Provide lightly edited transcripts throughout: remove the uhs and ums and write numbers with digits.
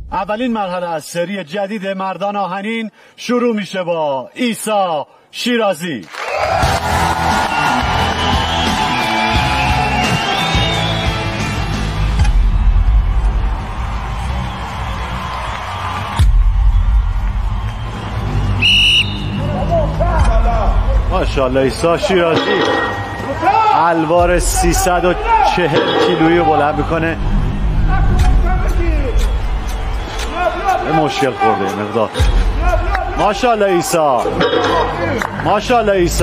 اولین مرحله از سری جدید مردان آهنین شروع میشه با عیسی شیرازی. ماشاءالله عیسی شیرازی الوار 340 کیلویی رو بلند میکنه. مشکل خورده این مقدار. ماشاءالله عیسی، ماشاءالله عیسی.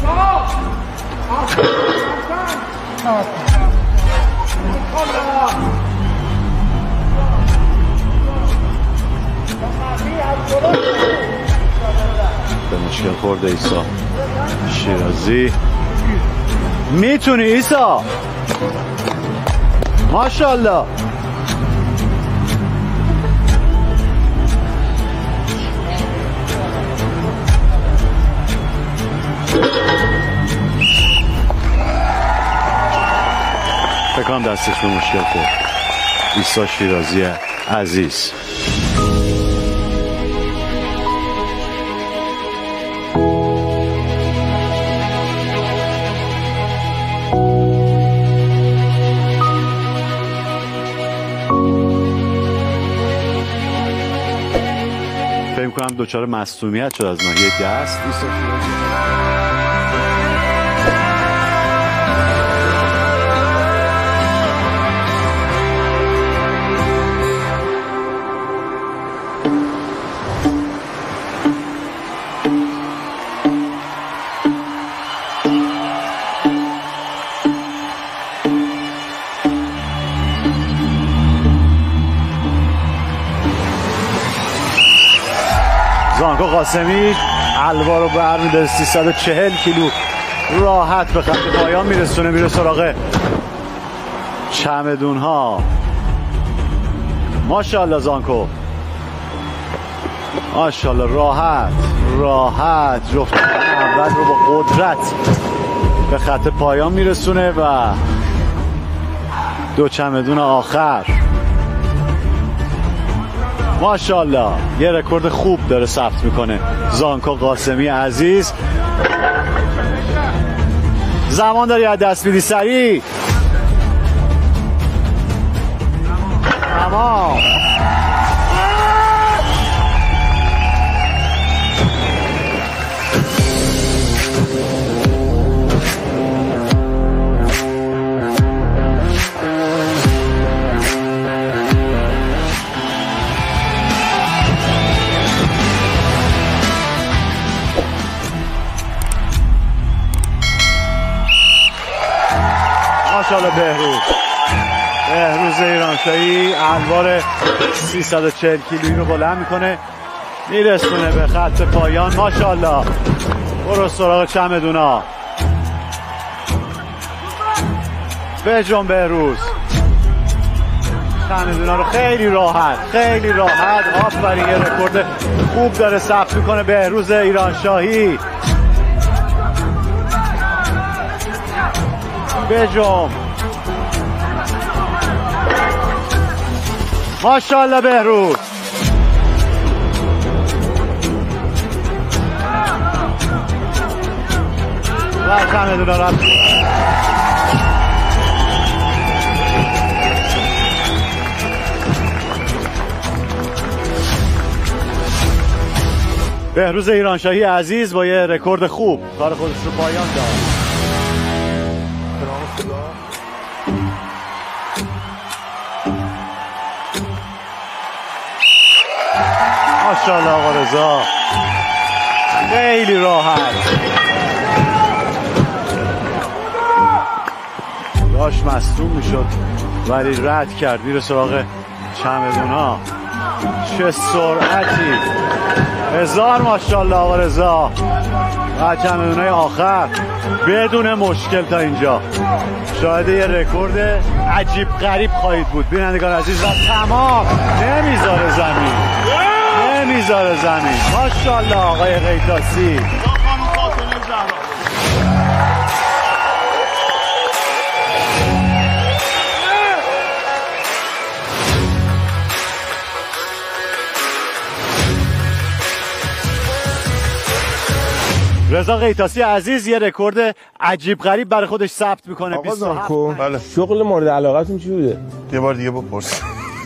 به مشکل خورده عیسی شیرازی. میتونی عیسی، ماشاءالله. فکرم دستش به مشکل خورد. عیسی شیرازی عزیز. فکر کنم دچار مصدومیت شد از ناحیه دست. عیسی شیرازی زانکو قاسمی الوار رو برمی‌داره. 340 کیلو راحت به خط پایان میرسونه. میره سراغ چمدون ها. ماشاءالله زانکو، ماشاءالله. راحت جفت اول رو با قدرت به خط پایان میرسونه و دو چمدون آخر. ماشاءالله یه رکورد خوب داره ثبت میکنه زانکو قاسمی عزیز. زمان داری از دست میدی سریع. تمام. ماشاءالله بهروز ایرانشاهی الوار 340 کیلویی رو بلند میکنه. میرسونه به خط پایان. ماشاءالله. برو سراغ چمدونا. بجنب بهروز. چمدونا رو خیلی راحت آفرین. یه رکورد خوب داره ثبت میکنه بهروز ایرانشاهی. بجنب. ماشاءالله بهروز. و چمدونا رو بهروز ایرانشاهی عزیز با یه رکورد خوب کار خودش رو پایان داد. ماشاءالله آقا رضا خیلی راحت داشت مصدوم میشد ولی رد کرد. میره سراغ چمدونا. چه سرعتی. 1000 ماشاءالله آقا رضا. و چمدونای آخر بدون مشکل تا اینجا. شاید یه رکورد عجیب غریب خواهید بود بینندگان عزیز. و تمام. نمیذاره زمین. ماشاءالله آقای قیتاسی. رضا قیتاسی عزیز یه رکورد عجیب غریب برای خودش ثبت میکنه. آقا زانکو، بله. شغل مورد علاقتون چی بوده؟ یه بار دیگه بپرس.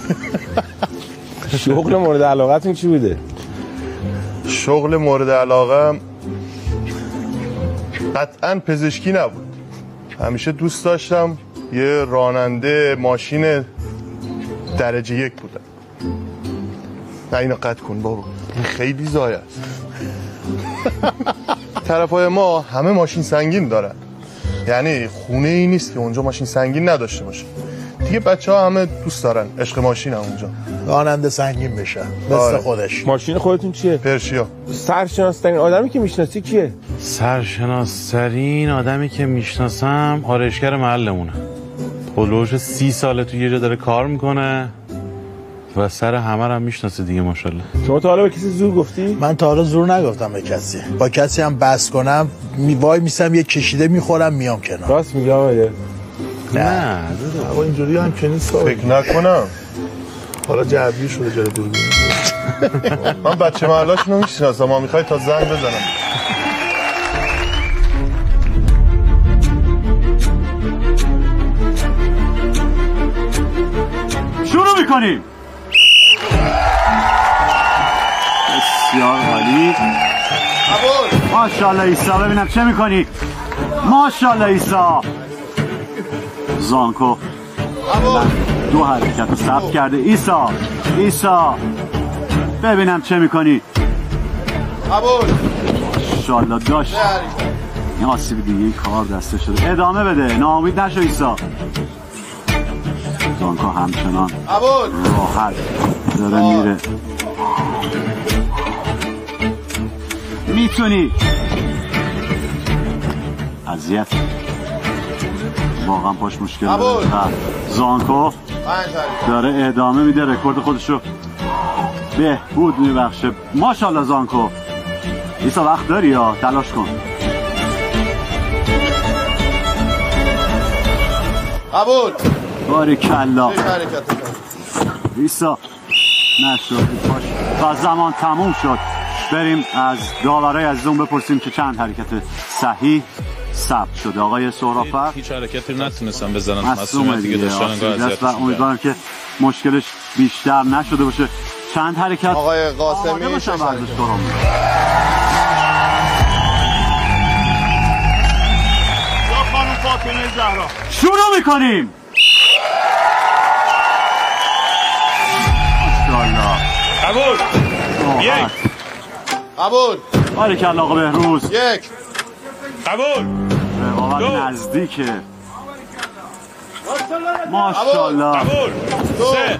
شغل مورد علاقتون چی بوده؟ شغل مورد علاقه قطعا پزشکی نبود. همیشه دوست داشتم یه راننده ماشین درجه 1 بودم. نه اینو قطع کن بابا، این خیلی زایه است. طرفای ما همه ماشین سنگین دارن، یعنی خونه ای نیست که اونجا ماشین سنگین نداشته باشه. دیگه بچه ها همه دوست دارن عشق ماشین هم اونجا راننده سنگین بشه مثل خودش. ماشین خودتون چیه؟ پرشیا. سرشناس‌ترین آدمی که میشناسی کیه؟ سرشناس‌ترین آدمی که میشناسم آرایشگر محلمونه. پلوش 30 ساله تو یه جا داره کار میکنه و سر همه رو هم میشناسه دیگه ماشاءالله. شما تا حالا به کسی زور گفتی؟ من تا حالا زور نگفتم به کسی. با کسی هم بحث کنم وای میسم یه کشیده میخورم میام کنار. راست میگم آقا. نه آقا اینجوری هم که نیست. فکر نکنم. حالا جعبی شده جلو دوربین. من بچه محلاشونو میشناسم. ما میخوای تا زنگ بزنم. شروع میکنیم. بسیار عالی. ماشاءالله عیسی، ببینم چه میکنی. ماشاءالله عیسی. زانکو دو حرکت رو ثبت کرده. عیسی ببینم چه میکنی. ماشاءالله داشت این آسیب دیگه کار دسته شده. ادامه بده، ناامید نشو عیسی. زانکو همچنان راحت داره میره. میتونی. اذیت واقعا پاش مشکل داره. زانکو داره ادامه میده، رکورد خودشو بهبود میبخشه. ماشاءالله زانکو. ایسا وقت داری یا تلاش کن. قبول. باریکلا. ایسا نشد پاش و زمان تموم شد. بریم از داورای عزیزمون بپرسیم که چند حرکت صحیح ثبت شده. آقای سهراب‌فر هیچ حرکتی نتونستم بزنم. مصدومه دیگه داشتن انگار اذیتش و امیدوارم که مشکلش بیشتر نشده باشه. چند حرکت آقای قاسمی خانم فاطمه زهرا. شروع میکنیم. ماشاءالله. قبول. یک. قبول. باریکلا آقا بهروز. یک. قبول. رقابت نزدیکه. ماشاءالله. قبول. سه.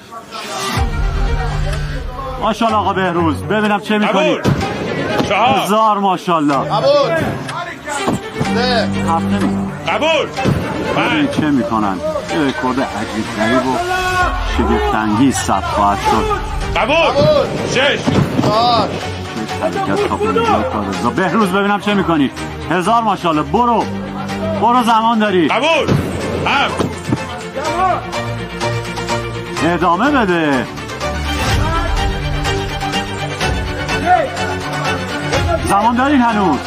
ماشاءالله آقا بهروز، ببینم چه میکنی. قبول. چهار. هزار ماشاءالله. قبول. سه. هفته قبول. ببین چه میکنن. یه رکورد عجیب غریب و شگفت‌انگیز ثبت خواهد شد. قبول. شش. چهار. حرکت تا اینجا. بهروز ببینم چه میکنی. هزار ماشاءالله. برو زمان داری. قبول. هفت. ادامه بده. زمان دارین هنوز.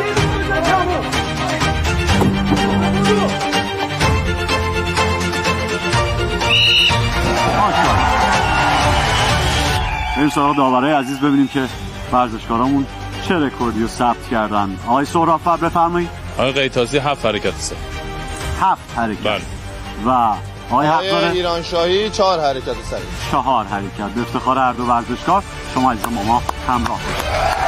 بریم سراغ داورای عزیز ببینیم که ورزشکارامون چه رکوردی رو ثبت کردن. آقای سهراب‌فر بفرمایید. آقای قیتاسی 7 حرکت سه. 7 حرکت. بله. و آقای حقداره ایرانشاهی 4 حرکت سریع. 4 حرکت. به افتخار هر دو ورزشکار شما عزیزان با ما همراه باشید.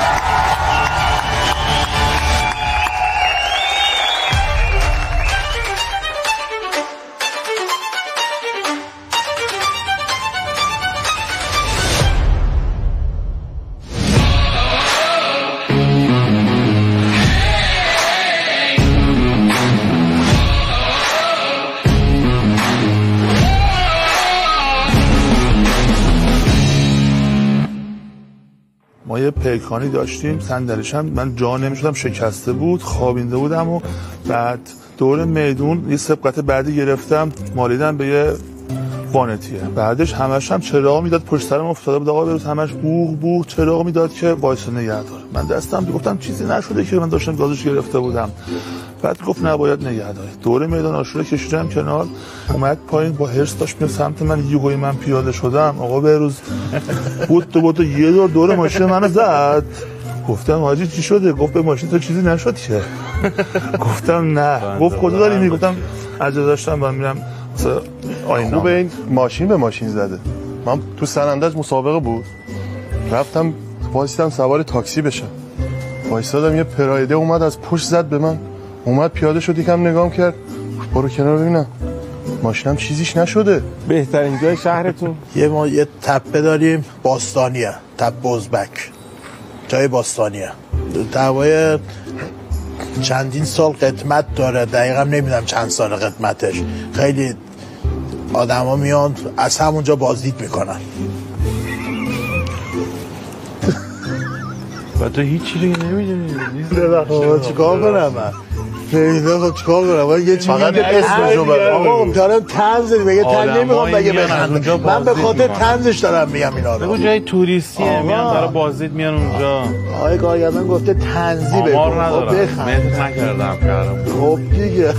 ما یه پیکانی داشتیم، صندلیش هم من جا نمیشدم، شکسته بود، خوابیده بودم و بعد دور میدون یه سبقت بعدی گرفتم، مالیدم به یه وانتیه. بعدش همش هم چراغ میداد پشت سرم افتاده بود آقا بهروز، همش بوغ بوغ چراغ میداد که وایسا نگه دار. من دستم گفتم چیزی نشده که من داشتم گازش گرفته بودم. بعد گفت نباید نگه داری. دور میدان عاشورا کشیدم کنار، اومد پایین با هرس داشت میاد سمت من، یوگوی من پیاده شدم آقا بهروز بود یه دور ماشین منو زد. گفتم حاجی چی شده؟ گفت به ماشین تو چیزی نشد که. گفتم نه. گفت کجا داری میری؟ گفتم عجله داشتم من میرم آینه. خوبه این ماشین به ماشین زده. من تو سنندج مسابقه بود، رفتم وایسادم سوار تاکسی بشم، وایسادم یه پرایده اومد از پشت زد به من، اومد پیاده شد یکم نگام کرد، برو کنار ببینم ماشینم چیزیش نشده. بهترین جای شهرتون؟ ما یه تپه داریم باستانیه، تپه ازبک، جای باستانیه. دوای چندین سال قدمت داره، دقیقا نمیدونم چند سال قدمتش. خیلی آدم ها میان از همونجا بازدید میکنن. و تو هیچی دیگه نمیدونی. چیکار کنم من؟ خب چیکار کنم؟ من یه چیزی فقط اسمشو بگو. آقا دارم طنز میگه تن نمیخوام بگه بخنده. من به خاطر طنزش دارم میگم اینا رو. بگو جای توریستیه، میان برای بازدید میان اونجا. آقای کارگردان گفته طنزی بگو. آمار ندارم، مهد نکردم کردم. خب دیگه.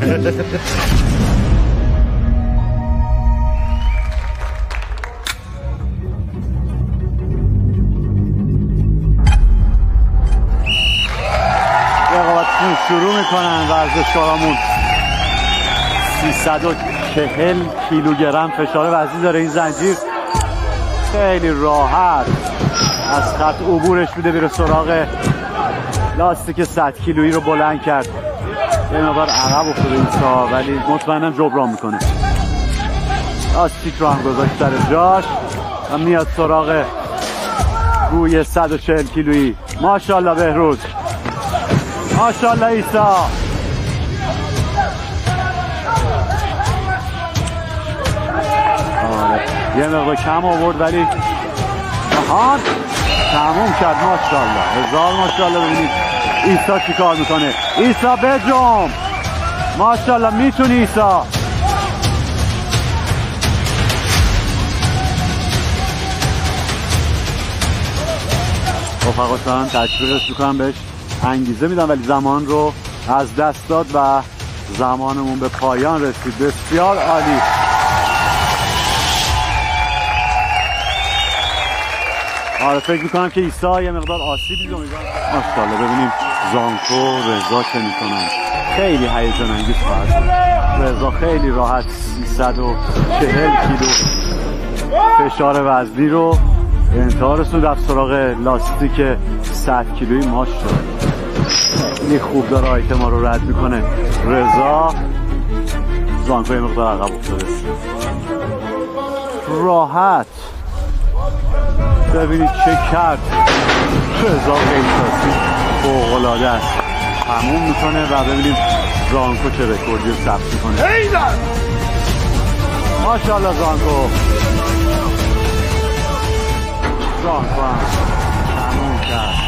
شروع میکنن ورزشکارامون. 340 کیلوگرم فشار وزنی داره این زنجیر، خیلی راحت از خط عبورش میده، میره سراغ لاستیک 100 کیلویی رو بلند کرد. یه مقدار عقب افتاده ایسا ولی مطمئنم جبران میکنه. لاستیک رو هم گذاشت سر جاش و میاد سراغ گوی 140 کیلویی. ماشاءالله بهروز، ماشاءالله ایسا. آره یه مقدار کم آورد ولی آهان تموم کرد. ماشاءالله، هزار ماشاءالله. ببینید ایسا چی کار میکنه. ایسا بجم، ماشاءالله میتونی ایسا. رفقا دارن تشویقش میکنم، بهش انگیزه میدم ولی زمان رو از دست داد و زمانمون به پایان رسید. بسیار عالی. آره فکر میکنم که ایسا یه مقدار آسیبی رو میدن. ماشاءالله ببینیم زانکو رضا چه میکنن. خیلی هیجان انگیز خواهد بود. رضا خیلی راحت 340 کیلو فشار وزنی رو انتها رسوند، رفت سراغ لاستیک 100 کیلویی. ماشاءالله خیلی خوب داره آیتما رو رد میکنه رضا. زانکو یه مقدار عقب افتاده، راحت. ببینید چه کرد رضا، قیصاسی فوق‌العاده است. تموم میکنه و ببینیم زانکو چه رکوردی رو ثبت میکنه. ماشاءالله زانکو. زانکو هم تموم کرد.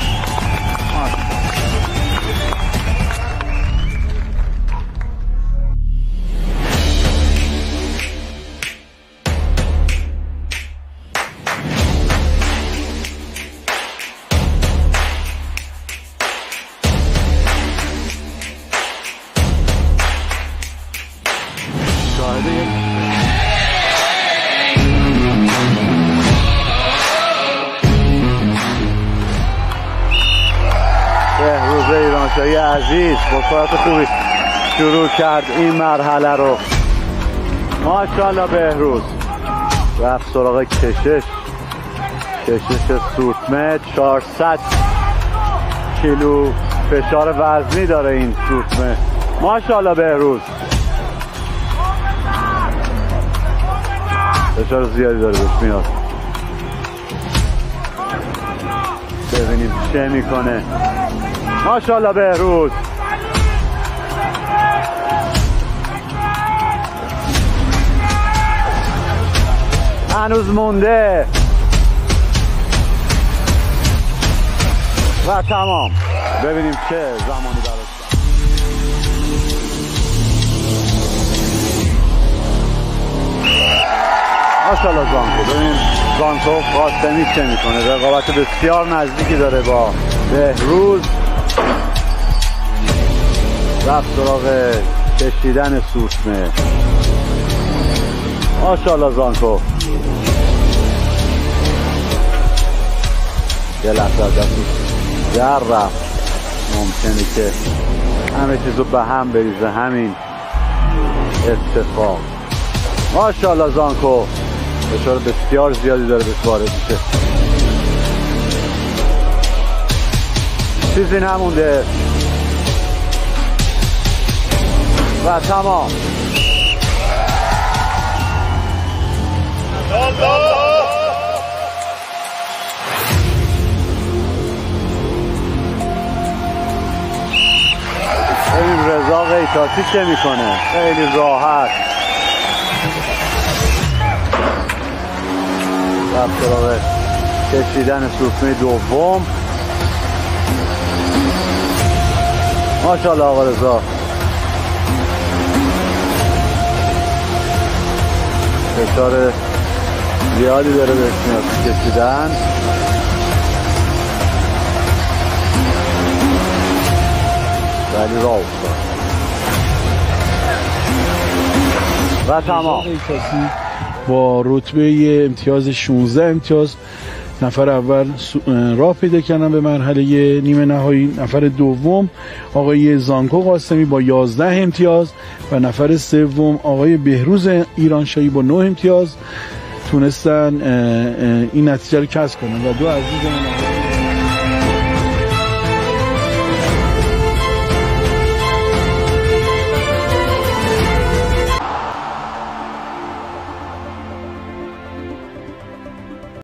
بهروز ایرانشاهی عزیز با سرعت خوبی شروع کرد این مرحله رو. ماشاءالله بهروز رفت سراغ کشش سورتمه. 400 کیلو فشار وزنی داره این سورتمه. ماشاءالله بهروز فشار زیادی داره بهش میاد. ببینیم چه میکنه. ماشاءالله بهروز. هنوز مونده و تمام. ببینیم چه زمانی براش. ماشاءالله زانکو. ببین زانکو قاسمی چه میکنه، رقابت بسیار نزدیکی داره با بهروز. رفت سراغ کشیدن سوسمه. ماشاءالله زانکو. یه لحظه از دستش در رفت. ممکنه که همه چیزو به هم بریزه همین اتفاق. ماشاءالله زانکو فشار بسیار زیادی داره بهش وارد میشه. چیزی نمونده و تمام. ببین رضا قیتاسی چه میکنه، خیلی راحت رفت سراغ کشیدن سوسمه دوم. ماشاءالله آقا رضا. فشار زیادی داره بهش میاد کشیدن. ولی راه افتاد و تمام. با رتبه امتیاز 16 امتیاز نفر اول راه پیدا کردن به مرحله نیمه نهایی. نفر دوم آقای زانکو قاسمی با 11 امتیاز و نفر سوم آقای بهروز ایرانشاهی با 9 امتیاز تونستن این نتیجه رو کسب کنن و دو عزیزمون